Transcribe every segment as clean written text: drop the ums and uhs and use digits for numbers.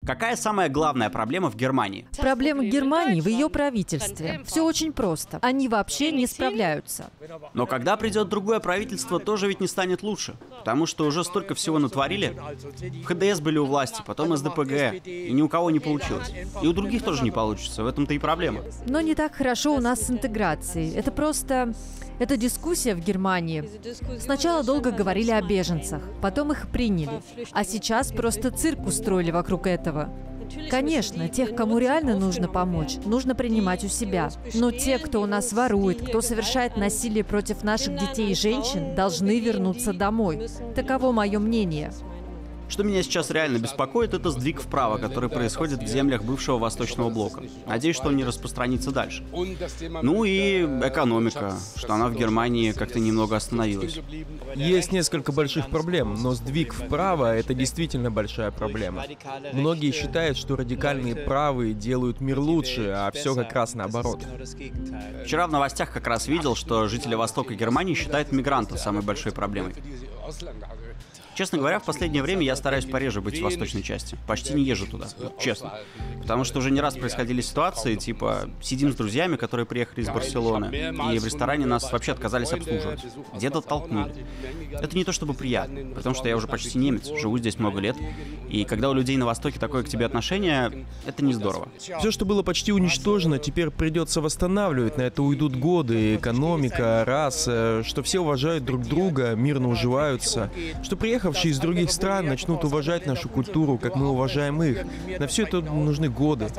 Какая самая главная проблема в Германии? Проблема Германии в ее правительстве. Все очень просто. Они вообще не справляются. Но когда придет другое правительство, тоже ведь не станет лучше. Потому что уже столько всего натворили. В ХДС были у власти, потом СДПГ, и ни у кого не получилось. И у других тоже не получится, в этом-то и проблема. Но не так хорошо у нас с интеграцией. Это просто... Эта дискуссия в Германии. Сначала долго говорили о беженцах, потом их приняли. А сейчас просто цирк устроили вокруг этого. Конечно, тех, кому реально нужно помочь, нужно принимать у себя. Но те, кто у нас ворует, кто совершает насилие против наших детей и женщин, должны вернуться домой. Таково мое мнение. Что меня сейчас реально беспокоит, это сдвиг вправо, который происходит в землях бывшего Восточного блока. Надеюсь, что он не распространится дальше. Ну и экономика, что она в Германии как-то немного остановилась. Есть несколько больших проблем, но сдвиг вправо — это действительно большая проблема. Многие считают, что радикальные правые делают мир лучше, а все как раз наоборот. Вчера в новостях как раз видел, что жители Востока Германии считают мигрантов самой большой проблемой. Честно говоря, в последнее время я стараюсь пореже быть в восточной части. Почти не езжу туда, честно. Потому что уже не раз происходили ситуации, типа, сидим с друзьями, которые приехали из Барселоны, и в ресторане нас вообще отказались обслуживать. Где-то толкнули. Это не то чтобы приятно, потому что я уже почти немец, живу здесь много лет, и когда у людей на Востоке такое к тебе отношение, это не здорово. Все, что было почти уничтожено, теперь придется восстанавливать, на это уйдут годы, экономика, раса, что все уважают друг друга, мирно уживаются, что приехавшие из других стран начнут уважать нашу культуру, как мы уважаем их. На все это нужны годы.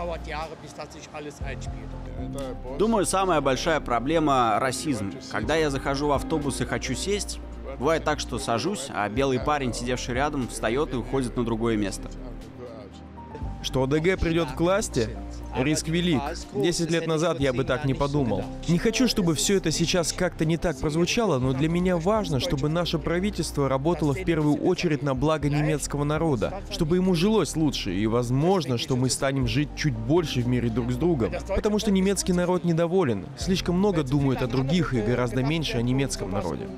Думаю, самая большая проблема — расизм. Когда я захожу в автобус и хочу сесть, бывает так, что сажусь, а белый парень, сидевший рядом, встает и уходит на другое место. Что ОДГ придет к власти? Риск велик. 10 лет назад я бы так не подумал. Не хочу, чтобы все это сейчас как-то не так прозвучало, но для меня важно, чтобы наше правительство работало в первую очередь на благо немецкого народа, чтобы ему жилось лучше, и возможно, что мы станем жить чуть больше в мире друг с другом. Потому что немецкий народ недоволен, слишком много думают о других и гораздо меньше о немецком народе.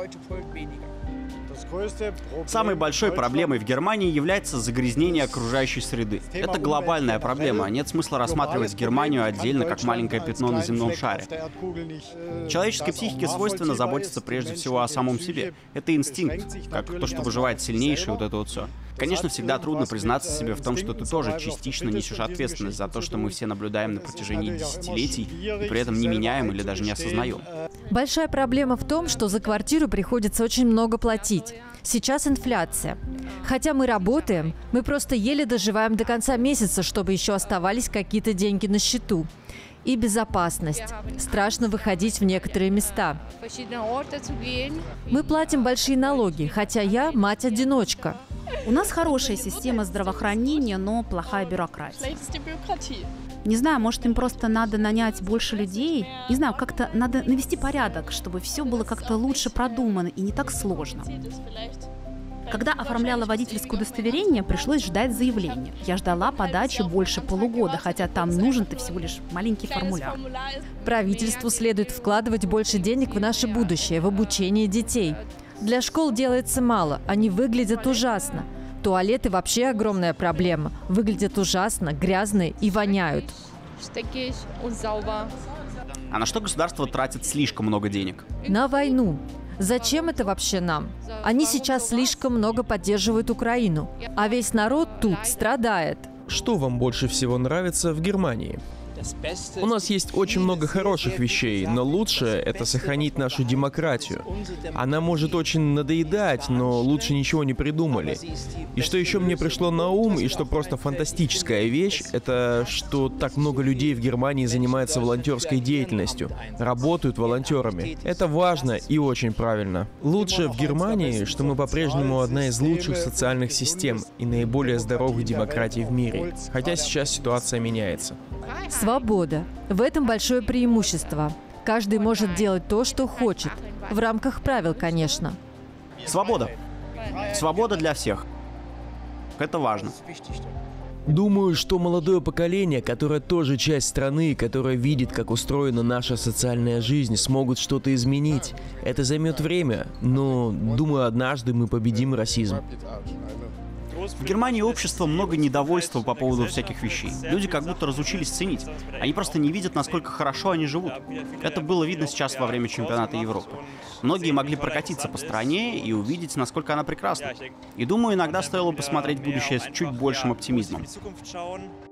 Самой большой проблемой в Германии является загрязнение окружающей среды. Это глобальная проблема, нет смысла рассматривать Германию отдельно, как маленькое пятно на земном шаре. Человеческой психике свойственно заботиться прежде всего о самом себе. Это инстинкт, как то, что выживает сильнейший, вот это вот все. Конечно, всегда трудно признаться себе в том, что ты тоже частично несешь ответственность за то, что мы все наблюдаем на протяжении десятилетий, и при этом не меняем или даже не осознаем. Большая проблема в том, что за квартиру приходится очень много платить. Сейчас инфляция. Хотя мы работаем, мы просто еле доживаем до конца месяца, чтобы еще оставались какие-то деньги на счету. И безопасность. Страшно выходить в некоторые места. Мы платим большие налоги, хотя я мать-одиночка. У нас хорошая система здравоохранения, но плохая бюрократия. Не знаю, может, им просто надо нанять больше людей? Не знаю, как-то надо навести порядок, чтобы все было как-то лучше продумано и не так сложно. Когда оформляла водительское удостоверение, пришлось ждать заявления. Я ждала подачи больше полугода, хотя там нужен-то всего лишь маленький формуляр. Правительству следует вкладывать больше денег в наше будущее, в обучение детей. Для школ делается мало, они выглядят ужасно. Туалеты вообще огромная проблема. Выглядят ужасно, грязные и воняют. А на что государство тратит слишком много денег? На войну. Зачем это вообще нам? Они сейчас слишком много поддерживают Украину, а весь народ тут страдает. Что вам больше всего нравится в Германии? У нас есть очень много хороших вещей, но лучше это сохранить нашу демократию. Она может очень надоедать, но лучше ничего не придумали. И что еще мне пришло на ум, и что просто фантастическая вещь, это что так много людей в Германии занимаются волонтерской деятельностью, работают волонтерами. Это важно и очень правильно. Лучше в Германии, что мы по-прежнему одна из лучших социальных систем и наиболее здоровых демократий в мире. Хотя сейчас ситуация меняется. Свобода. В этом большое преимущество. Каждый может делать то, что хочет. В рамках правил, конечно. Свобода. Свобода для всех. Это важно. Думаю, что молодое поколение, которое тоже часть страны, которое видит, как устроена наша социальная жизнь, смогут что-то изменить. Это займет время, но, думаю, однажды мы победим расизм. В Германии общество много недовольства по поводу всяких вещей. Люди как будто разучились ценить. Они просто не видят, насколько хорошо они живут. Это было видно сейчас во время чемпионата Европы. Многие могли прокатиться по стране и увидеть, насколько она прекрасна. И думаю, иногда стоило посмотреть будущее с чуть большим оптимизмом.